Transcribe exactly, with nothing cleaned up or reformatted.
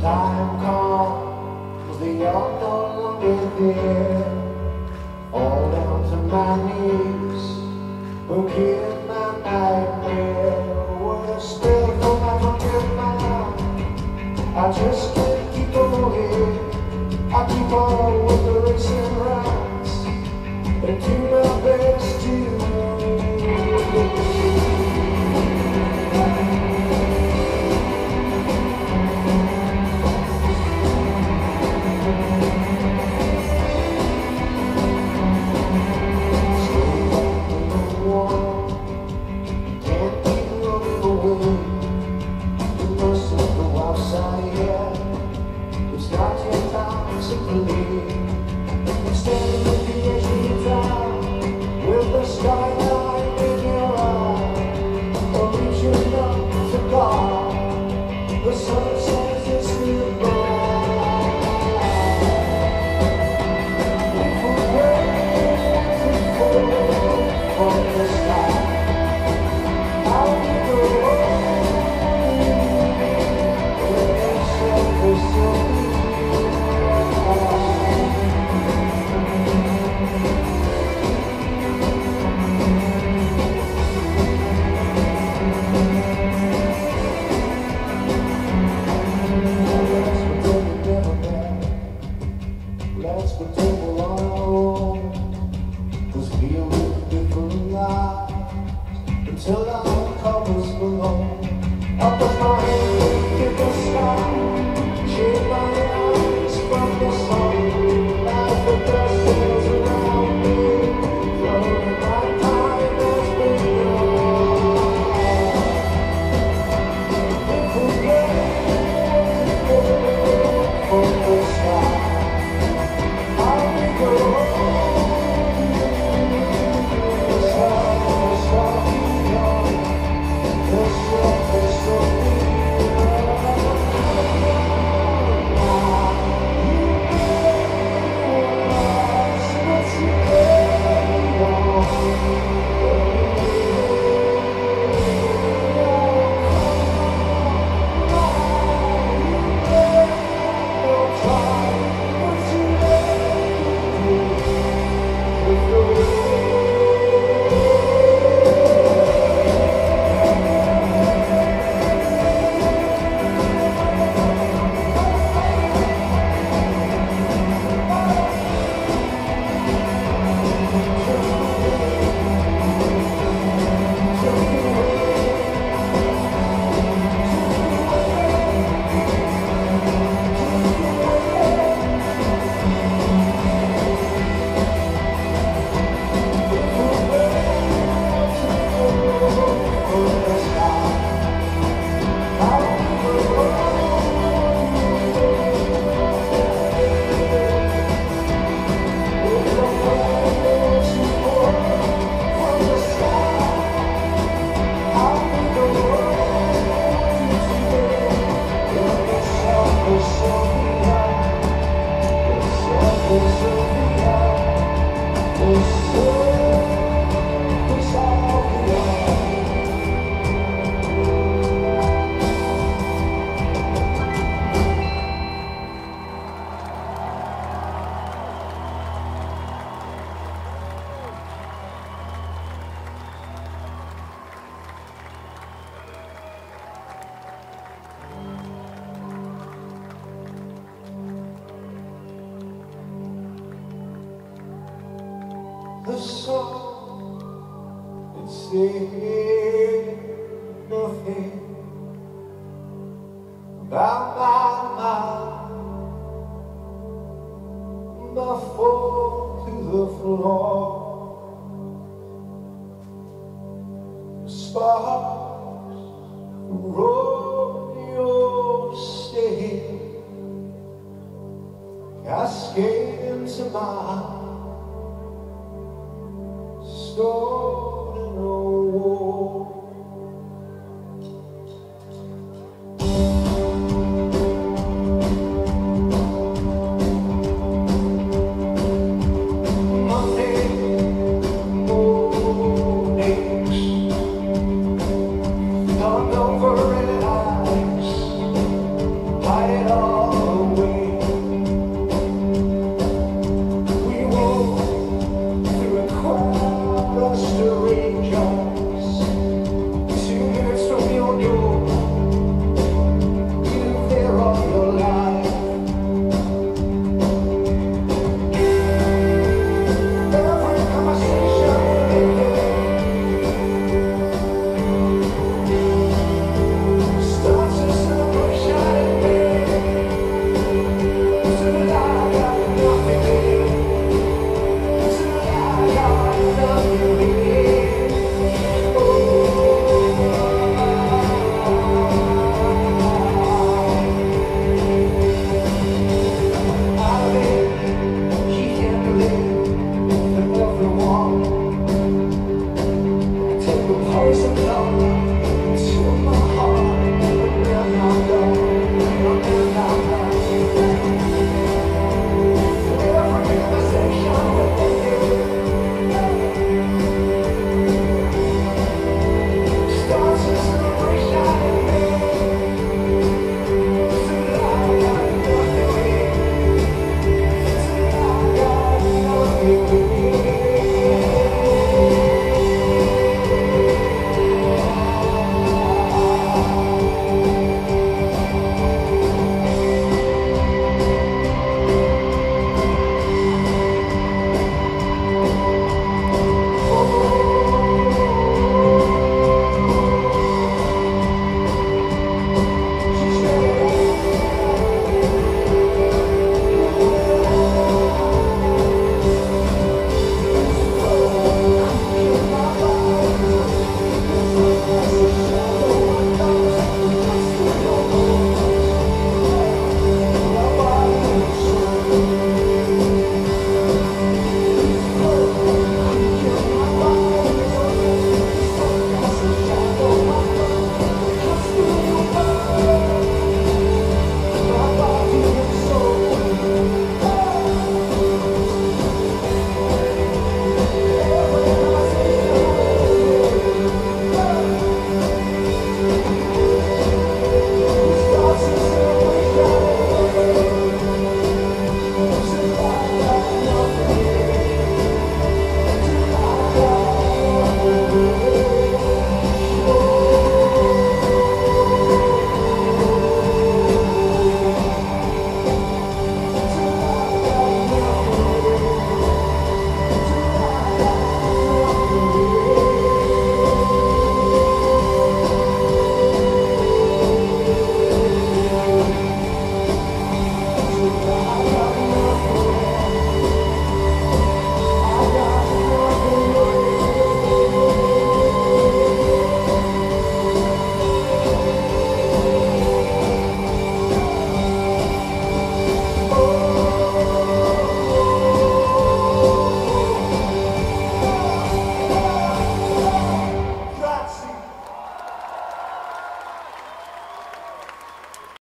time comes, they are no longer there. Fall down to my knees, forgive my nightmare. We're still for my forgive my life. I just can't keep going. I keep on with the racing rounds and do my best to until our covers below. Up with my head in the sky, shade my eyes from the sun. As the dust settles around me, floating my time has begun. If we wait for the sky, how we go. The song, it said nothing about my mind. I fall to the floor. Sparks from rodeo state cascade into my stored in a wall. Monday mornings, gone over red eyes, hide it all. talk to my heart.